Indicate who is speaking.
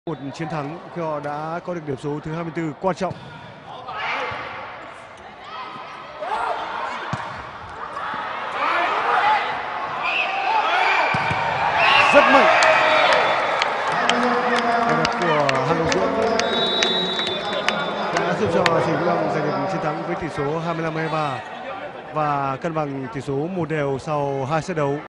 Speaker 1: Một chiến thắng khi họ đã có được điểm số thứ 24 quan trọng. Rất mạnh. Cái đẹp của Hàn Quốc Dũng đã giúp cho Sài Gòn giành được chiến thắng với tỷ số 25-23 và cân bằng tỷ số 1-1 sau 2 set đấu.